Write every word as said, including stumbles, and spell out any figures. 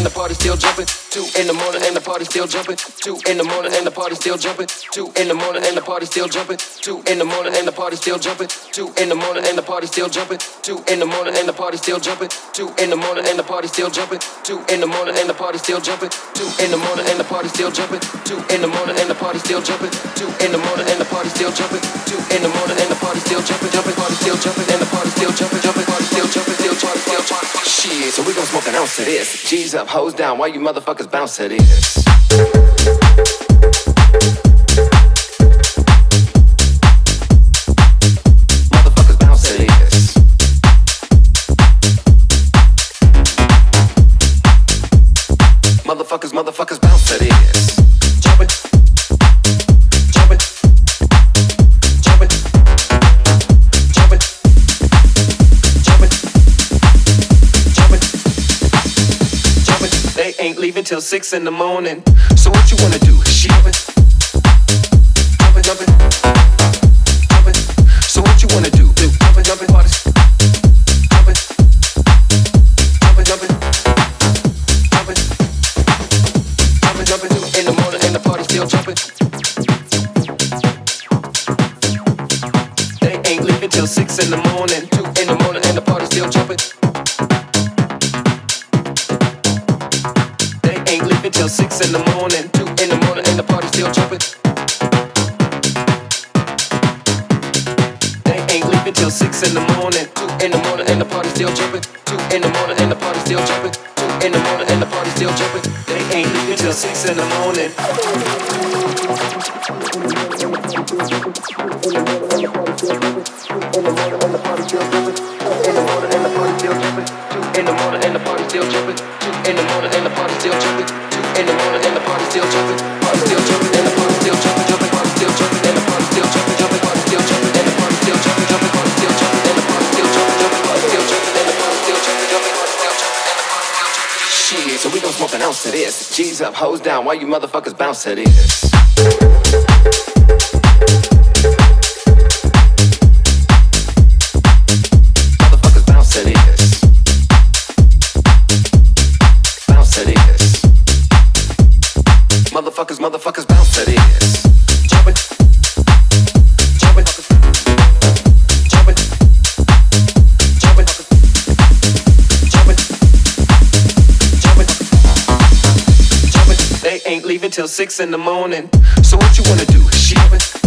the party still jumping. Two in the morning and the party still jumping. Two in the morning and the party still jumping. Two in the morning and the party still jumping. Two in the morning and the party still jumping. Two in the morning and the party still jumping. Two in the morning and the party still jumping. Two in the morning and the party still jumping. Two in the morning and the party still jumping. Two in the morning and the party still jumping. Two in the morning and the party still jumping. Two in the morning and the party still jumping. Two in the morning and the party still jumping. Jumping, party still jumping, and the party still jumping. Jumping, party still jumping, still party still jumping. Shit, so we gon' smoke an ounce of this. G's up, hoes down, why you motherfuckers bounce to this? Motherfuckers bounce to this. Motherfuckers, motherfuckers bounce to this. Jumping, jumping, jumping, jumping, jumping, jumping, jumping. They ain't leaving till six in the morning. So what you wanna do? Jumping, jumping, jumping, jumping. So what you wanna do? Do jumping, jumping, parties. Jumping, jumping, jumping, jumping, jumping, jumping. In the morning and the party still jumping. They ain't leaving till six in the morning. Two in the morning and the party still jumping. They ain't leaving till six in the morning. Two in the morning and the party still jumping. They ain't leaving till six in the morning. Two in the morning and the party still jumping. Two in the morning and the party still jumping. Two in the morning and the party still jumping. They ain't leaving till six in the morning. In the morning and the party still jumping. In the morning and the party still jumping. In the morning and the party still jumping. In the morning and the party still jumping. In the morning and the party still jumping. Party still jumping and the party still jumping. Jumping, party still jumping and the party still jumping. Jumping, party still jumping and the party still jumping. Jumping, party still jumping and the party still jumping. Jumping, party still jumping and the party still jumping. Jumping, party still jumping and the party still jumping. Shit, so we gon' smoke an ounce of this. G's up, hoes down, why you motherfuckers bounce to this? Motherfuckers, motherfuckers bounce to this. Jumping, jumping, jumping, jumping, jumping, jumping, jumping. They ain't leaving till six in the morning. So what you wanna do? Jumping.